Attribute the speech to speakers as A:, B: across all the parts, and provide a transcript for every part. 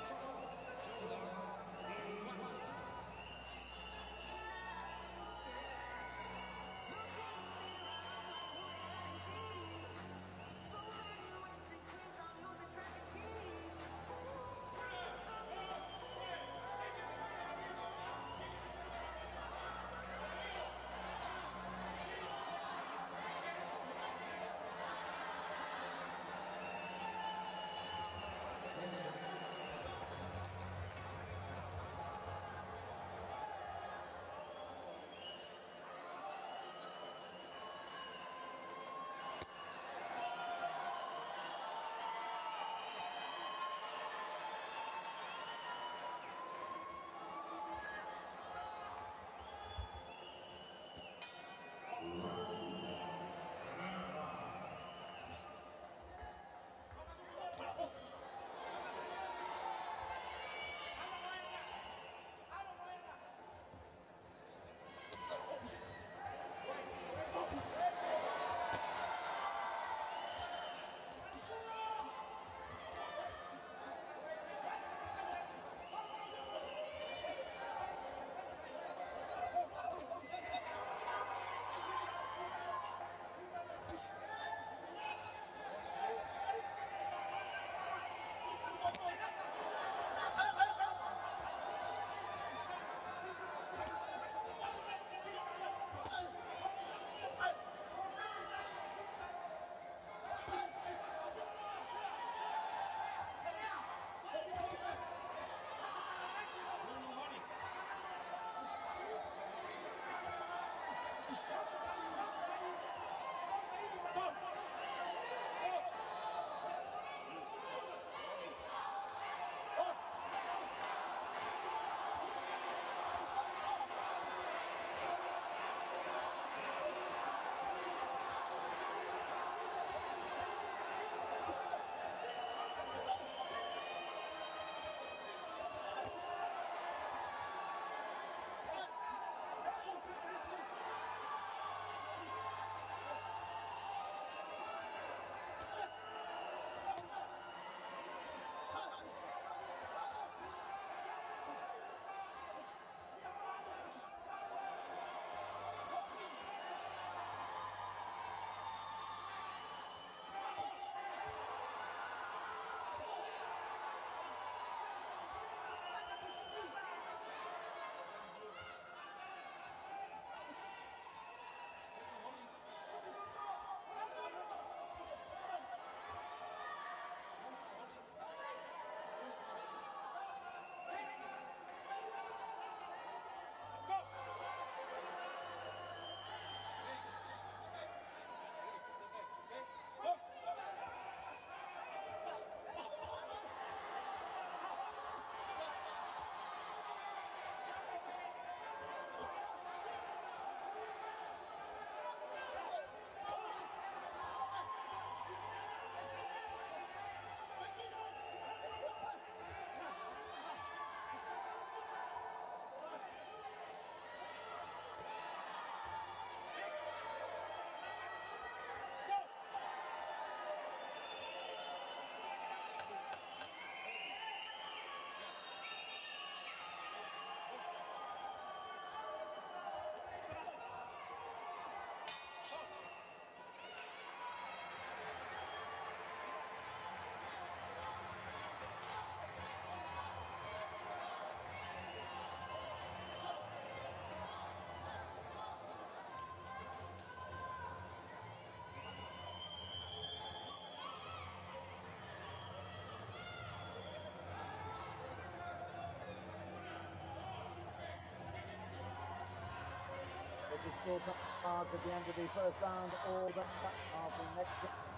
A: With the scorecards at the end of the first round, all the of the next.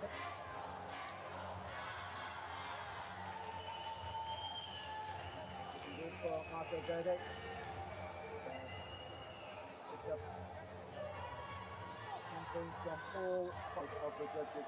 A: Good for Marco Verde. Picked up 10 points from all 5 of the judges.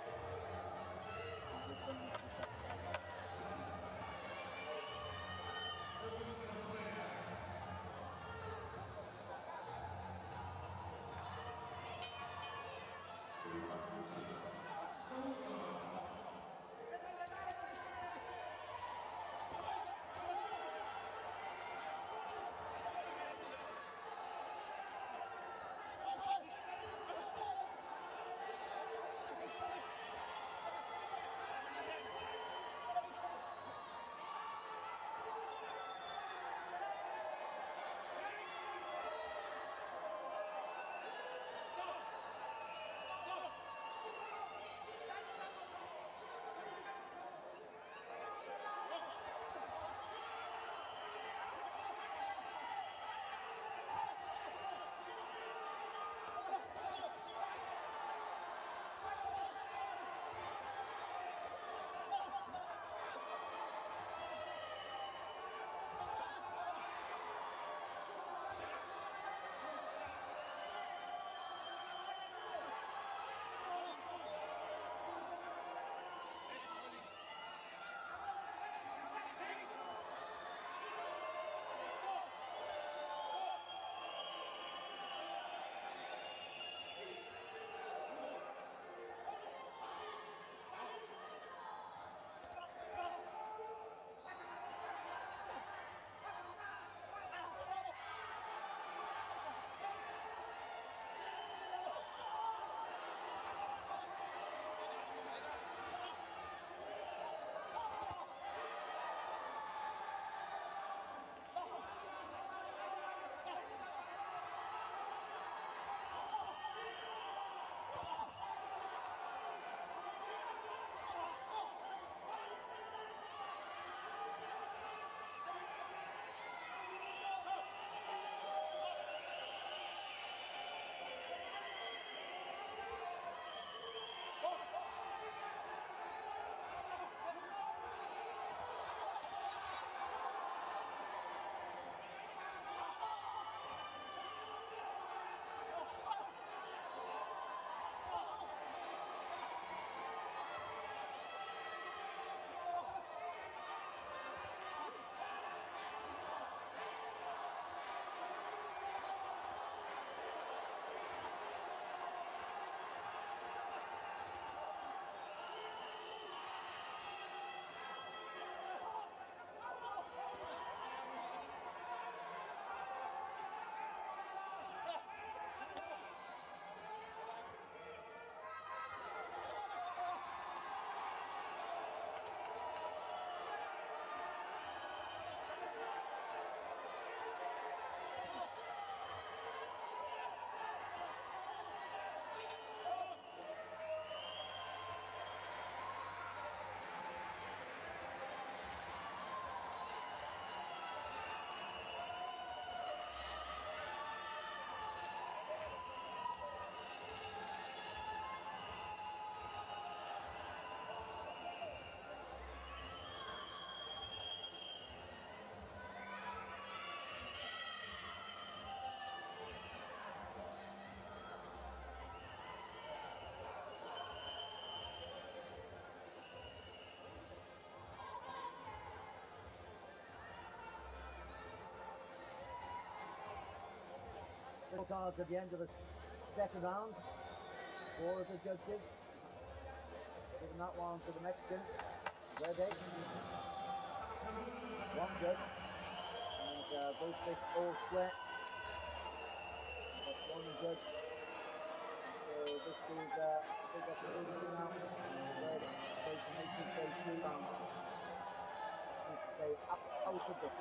A: cards at the end of the second round. 4 of the judges giving that one to the Mexican, Verde. 1 judge, and both fish all square. That's 1 judge. So this is a big opportunity now. Verde to make his way through round. Need to stay out of this.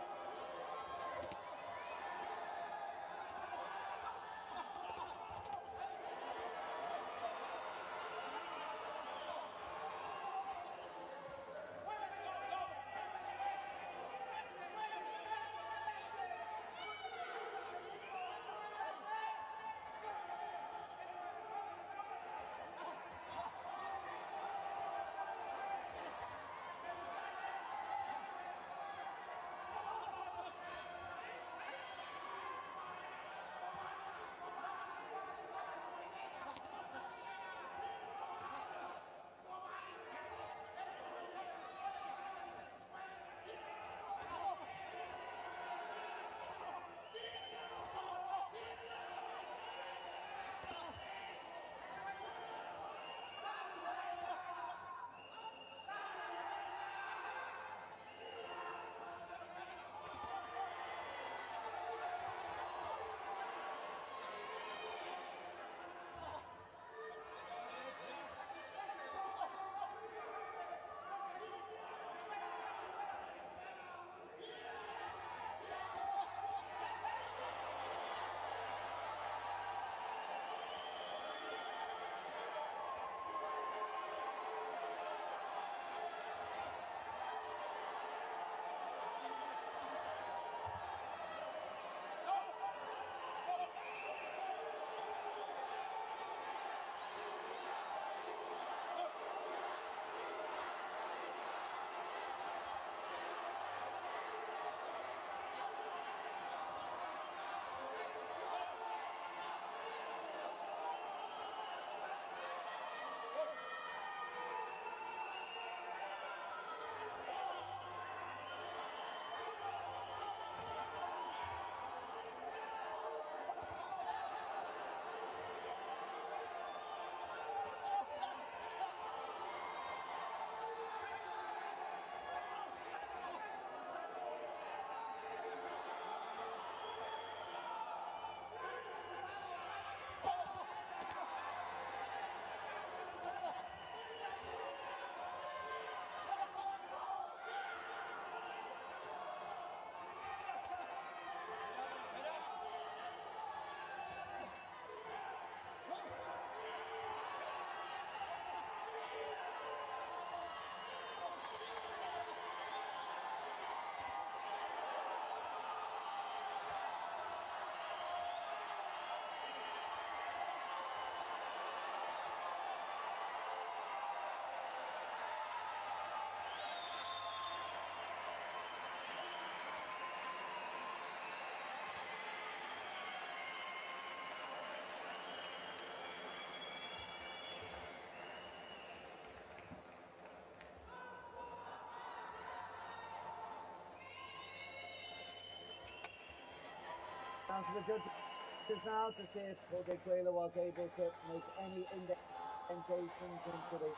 A: Down to the judges now to see if Jorge was able to make any indentations into the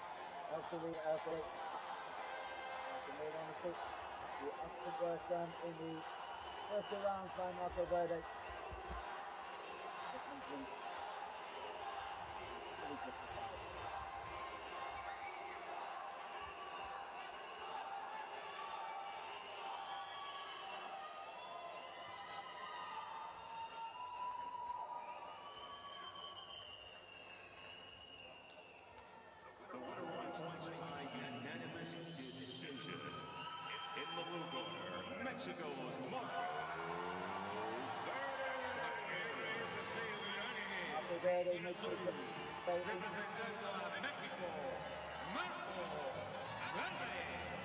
A: in all honesty, the excellent work done in the first 2 rounds by Marco Verde.
B: By unanimous decision. In the blue corner, Mexico's Marco Verde. Representando a México, Marco Verde.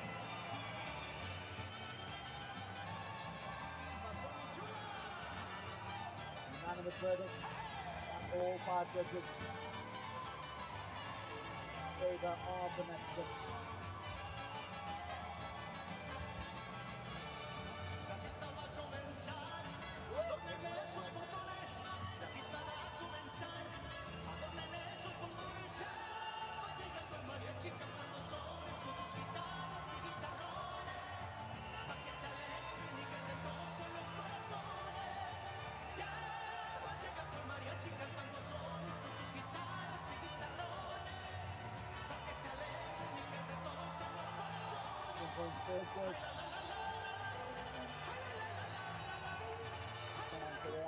A: Unanimous verdict. All 5 judges favor of the Mexican.
C: La fiesta va a comenzar, doblenle sus botones, la fiesta
A: Point so good. Come on, to the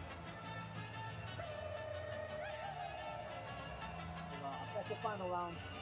A: I'll take the final round.